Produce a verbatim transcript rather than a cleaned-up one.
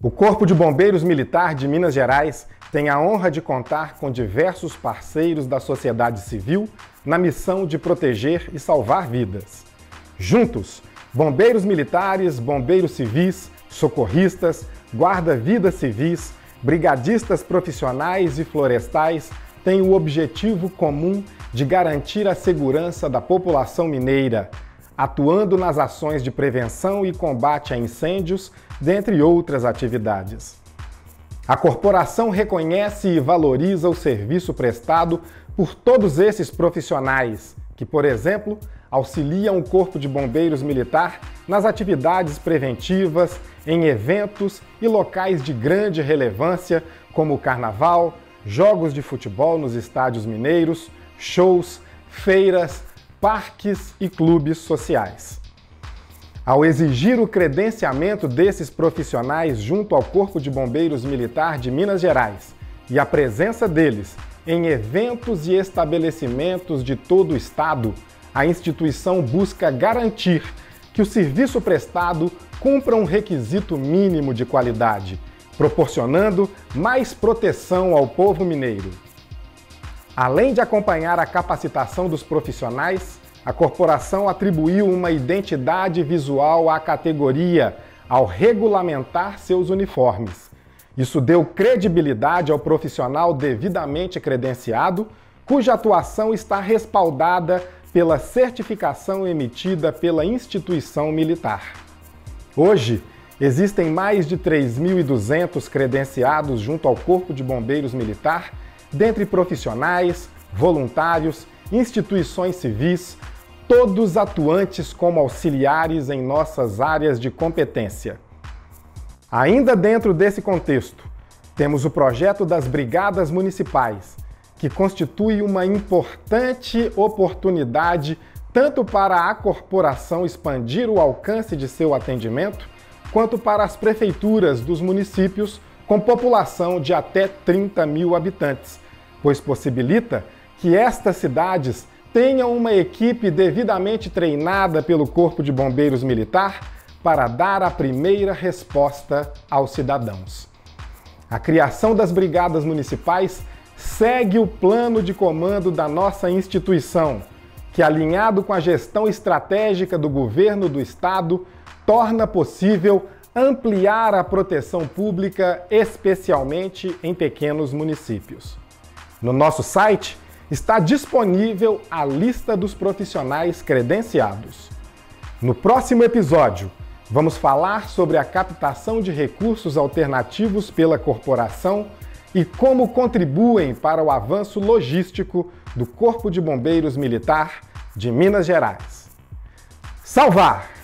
O Corpo de Bombeiros Militar de Minas Gerais tem a honra de contar com diversos parceiros da sociedade civil na missão de proteger e salvar vidas. Juntos, bombeiros militares, bombeiros civis, socorristas, guarda-vidas civis, brigadistas profissionais e florestais têm o objetivo comum de garantir a segurança da população mineira, atuando nas ações de prevenção e combate a incêndios, dentre outras atividades. A corporação reconhece e valoriza o serviço prestado por todos esses profissionais que, por exemplo, auxiliam o Corpo de Bombeiros Militar nas atividades preventivas, em eventos e locais de grande relevância, como o Carnaval, jogos de futebol nos estádios mineiros, shows, feiras, parques e clubes sociais. Ao exigir o credenciamento desses profissionais junto ao Corpo de Bombeiros Militar de Minas Gerais e a presença deles em eventos e estabelecimentos de todo o estado, a instituição busca garantir que o serviço prestado cumpra um requisito mínimo de qualidade, proporcionando mais proteção ao povo mineiro. Além de acompanhar a capacitação dos profissionais, a corporação atribuiu uma identidade visual à categoria ao regulamentar seus uniformes. Isso deu credibilidade ao profissional devidamente credenciado, cuja atuação está respaldada pela certificação emitida pela instituição militar. Hoje, existem mais de três mil e duzentos credenciados junto ao Corpo de Bombeiros Militar, dentre profissionais, voluntários, instituições civis, todos atuantes como auxiliares em nossas áreas de competência. Ainda dentro desse contexto, temos o projeto das Brigadas Municipais, que constitui uma importante oportunidade tanto para a corporação expandir o alcance de seu atendimento, quanto para as prefeituras dos municípios com população de até trinta mil habitantes, pois possibilita que estas cidades tenham uma equipe devidamente treinada pelo Corpo de Bombeiros Militar para dar a primeira resposta aos cidadãos. A criação das brigadas municipais segue o plano de comando da nossa instituição, que, alinhado com a gestão estratégica do governo do estado, torna possível ampliar a proteção pública, especialmente em pequenos municípios. No nosso site está disponível a lista dos profissionais credenciados. No próximo episódio, vamos falar sobre a captação de recursos alternativos pela corporação e como contribuem para o avanço logístico do Corpo de Bombeiros Militar de Minas Gerais. Salvar!